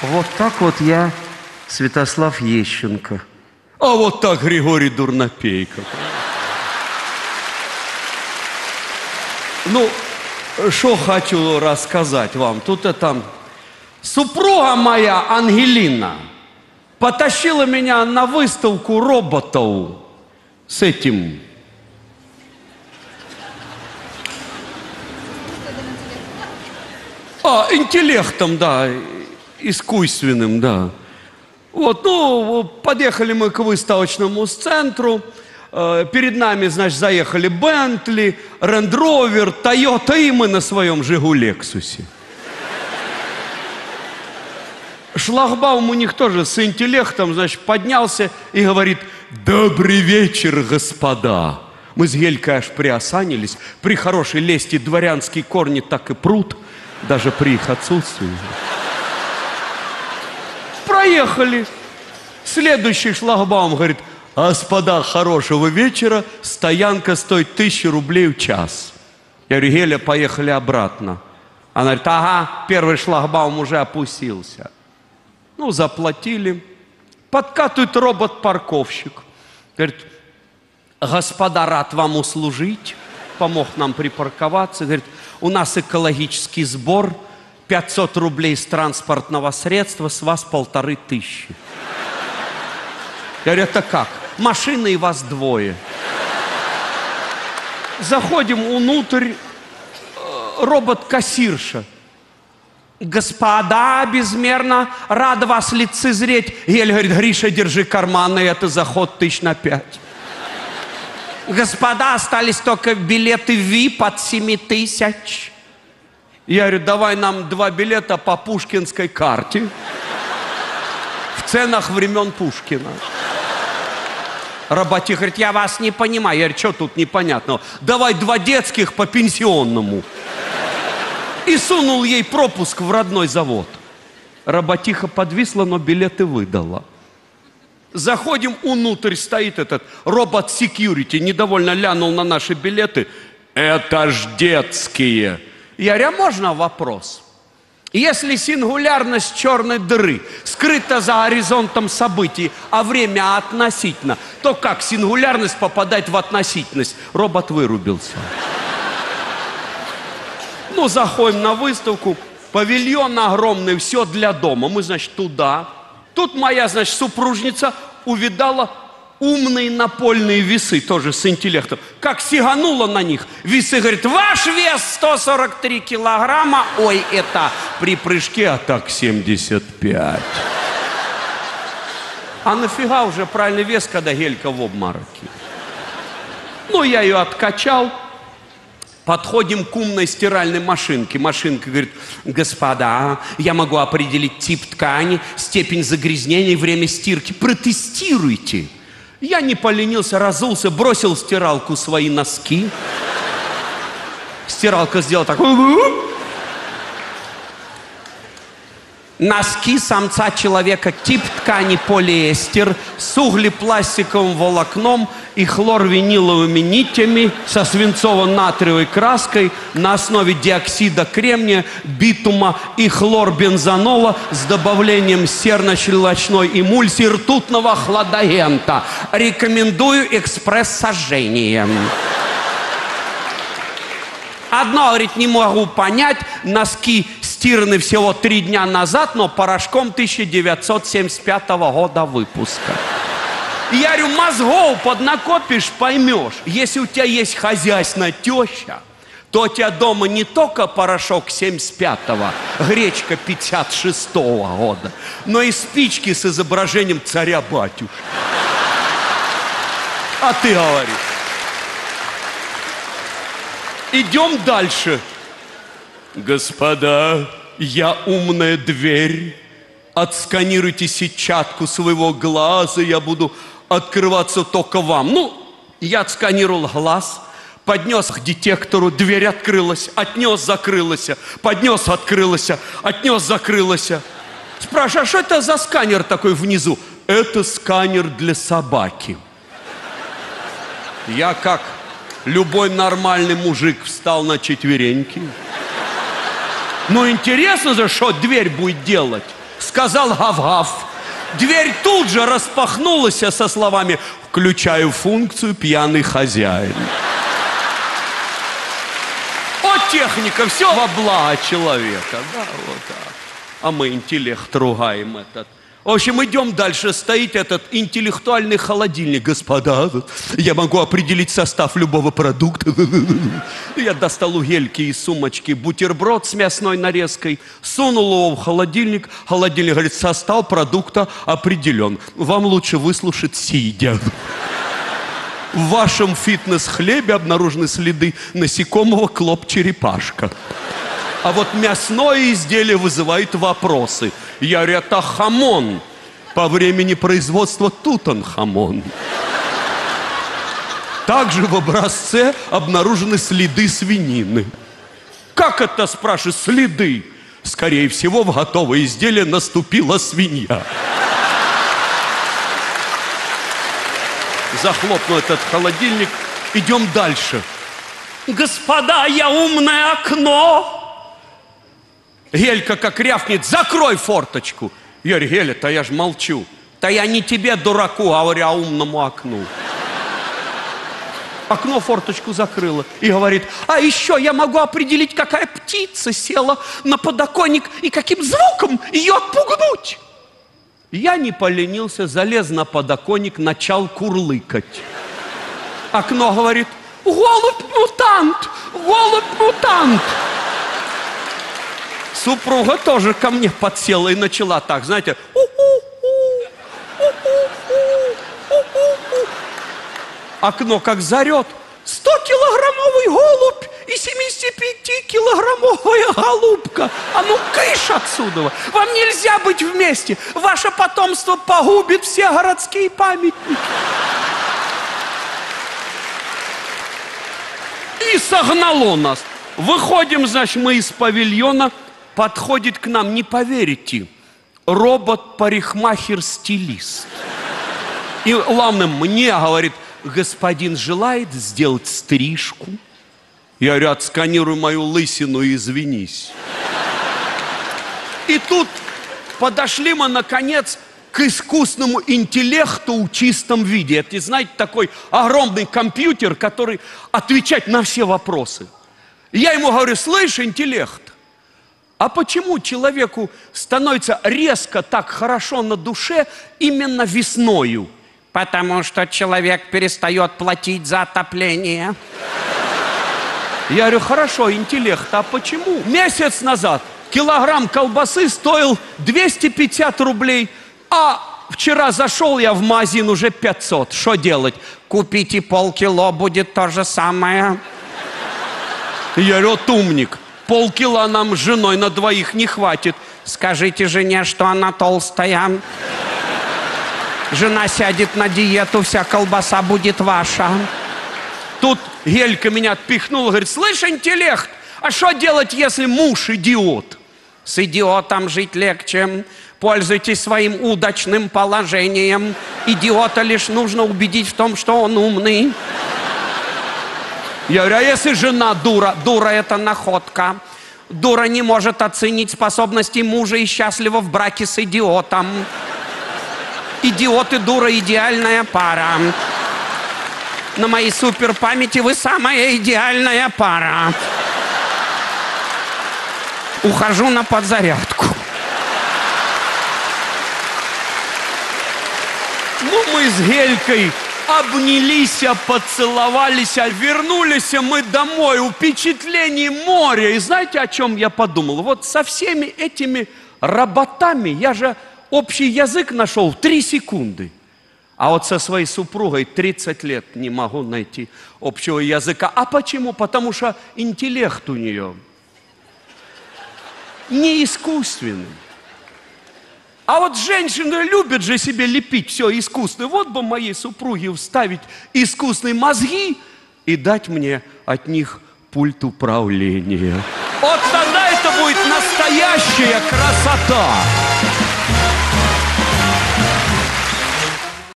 Вот так вот я, Святослав Ещенко. А вот так Григорий Дурнопейко. Ну, что хочу рассказать вам. Тут это... Супруга моя, Ангелина, потащила меня на выставку роботов с этим... интеллектом, да, искусственным, да. Вот, ну, подъехали мы к выставочному центру, перед нами, значит, заехали Бентли, Рэнд Ровер, Тойота, и мы на своем Жигулексусе. Шлагбаум у них тоже с интеллектом, значит, поднялся и говорит: «Добрый вечер, господа». Мы с Гелькой аж приосанились, при хорошей лести дворянские корни так и прут, даже при их отсутствии. Проехали. Следующий шлагбаум говорит: «Господа, хорошего вечера, стоянка стоит 1000 рублей в час». Я говорю: «Геля, поехали обратно». Она говорит: «Ага, первый шлагбаум уже опустился». Ну, заплатили. Подкатывает робот-парковщик. Говорит: «Господа, рад вам услужить». Помог нам припарковаться. Говорит: «У нас экологический сбор. 500 рублей с транспортного средства, с вас 1500». Я говорю: «Это как? Машина и вас двое». Заходим внутрь, робот-кассирша. «Господа, безмерно рада вас лицезреть». Еле говорит: «Гриша, держи карманы, это заход 5 000. Господа, остались только билеты VIP от 7000. Я говорю: «Давай нам 2 билета по пушкинской карте. В ценах времен Пушкина». Работяга говорит: «Я вас не понимаю». Я говорю: «Что тут непонятного? Давай 2 детских по пенсионному». И сунул ей пропуск в родной завод. Работиха подвисла, но билеты выдала. Заходим внутрь, стоит этот робот-секьюрити, недовольно глянул на наши билеты. «Это ж детские». Я говорю: «А можно вопрос? Если сингулярность черной дыры скрыта за горизонтом событий, а время относительно, то как сингулярность попадает в относительность?» Робот вырубился. Ну, заходим на выставку, павильон огромный, все для дома. Мы, значит, туда. Тут моя, значит, супружница увидала умные напольные весы, тоже с интеллектом. Как сиганула на них, весы, говорит: «Ваш вес 143 килограмма». Ой, это при прыжке, а так 75. А нафига уже правильный вес, когда Гелька в обмороке? Ну, я ее откачал. Подходим к умной стиральной машинке. Машинка говорит: «Господа, я могу определить тип ткани, степень загрязнения и время стирки. Протестируйте». Я не поленился, разулся, бросил в стиралку свои носки. Стиралка сделала так. Носки самца человека, тип ткани полиэстер, с углепластиковым волокном и хлорвиниловыми нитями со свинцово-натриевой краской на основе диоксида кремния, битума и хлорбензонола с добавлением серно-щелочной эмульсии ртутного хладагента. Рекомендую экспресс-сожжением. Одно, говорит, не могу понять, носки стираны всего 3 дня назад, но порошком 1975 года выпуска. Я говорю: «Мозгов поднакопишь, поймешь. Если у тебя есть хозяйственная теща, то у тебя дома не только порошок 75-го, гречка 56-го года, но и спички с изображением царя-батюшки». А ты говоришь. Идем дальше. «Господа, я умная дверь. Отсканируйте сетчатку своего глаза, я буду открываться только вам». Ну, я отсканировал глаз, поднес к детектору, дверь открылась, отнес, закрылась, поднес, открылась, отнес, закрылась. Спрашиваю: «А что это за сканер такой внизу?» «Это сканер для собаки». Я как любой нормальный мужик встал на четвереньки. Ну, интересно же, что дверь будет делать. сказал гав-гав. Дверь тут же распахнулась со словами «Включаю функцию пьяный хозяин». О, техника, все во благо человека. Да, вот так. А мы интеллект ругаем этот. В общем, идем дальше. Стоит этот интеллектуальный холодильник. Господа, я могу определить состав любого продукта. Я достал у Гельки из сумочки бутерброд с мясной нарезкой, сунул его в холодильник. Холодильник говорит, состав продукта определен. Вам лучше выслушать сидя. В вашем фитнес-хлебе обнаружены следы насекомого клоп-черепашка. А вот мясное изделие вызывает вопросы. Я говорю, это хамон. По времени производства Тутанхамон. Также в образце обнаружены следы свинины. Как это, спрашиваю, следы? Скорее всего, в готовое изделие наступила свинья. Захлопнул этот холодильник. Идем дальше. Господа, я умное окно. Гелька как рявкнет, закрой форточку. Я говорю, Геля-то я ж молчу. Да я не тебе, дураку, говорю, а умному окну. Окно форточку закрыло и говорит, а еще я могу определить, какая птица села на подоконник и каким звуком ее отпугнуть. Я не поленился, залез на подоконник, начал курлыкать. Окно говорит, голубь-мутант, голубь-мутант. Супруга тоже ко мне подсела и начала так, знаете, окно как зарет, 100-килограммовый голубь и 75-килограммовая голубка. А ну кыш отсюда! Вам нельзя быть вместе! Ваше потомство погубит все городские памятники. И согнало нас. Выходим, значит, мы из павильона. Подходит к нам, не поверите, робот-парикмахер-стилист. И главное, мне говорит, господин желает сделать стрижку? Я говорю, отсканируй мою лысину и извинись. И тут подошли мы, наконец, к искусственному интеллекту в чистом виде. Это, знаете, такой огромный компьютер, который отвечает на все вопросы. И я ему говорю, слышь, интеллект, а почему человеку становится резко так хорошо на душе именно весною? Потому что человек перестает платить за отопление. Я говорю, хорошо, интеллект, а почему? Месяц назад килограмм колбасы стоил 250 рублей, а вчера зашел я в магазин уже 500. Что делать? Купите полкило, будет то же самое. Я говорю, вот умник. Полкила нам с женой на двоих не хватит. Скажите жене, что она толстая. Жена сядет на диету, вся колбаса будет ваша. Тут Гелька меня отпихнула, говорит, слышь, интеллект, а что делать, если муж идиот? С идиотом жить легче. Пользуйтесь своим удачным положением. Идиота лишь нужно убедить в том, что он умный. Я говорю, а если жена дура? Дура – это находка. Дура не может оценить способности мужа и счастлива в браке с идиотом. Идиот и дура – идеальная пара. На моей суперпамяти вы самая идеальная пара. Ухожу на подзарядку. Ну, мы с Гелькой обнялись, поцеловались, вернулись мы домой, впечатлений море. И знаете, о чем я подумал? Вот со всеми этими роботами я же общий язык нашел в 3 секунды. А вот со своей супругой 30 лет не могу найти общего языка. А почему? Потому что интеллект у нее не искусственный. А вот женщины любят же себе лепить все искусственное. Вот бы моей супруге вставить искусственные мозги и дать мне от них пульт управления. Вот тогда это будет настоящая красота.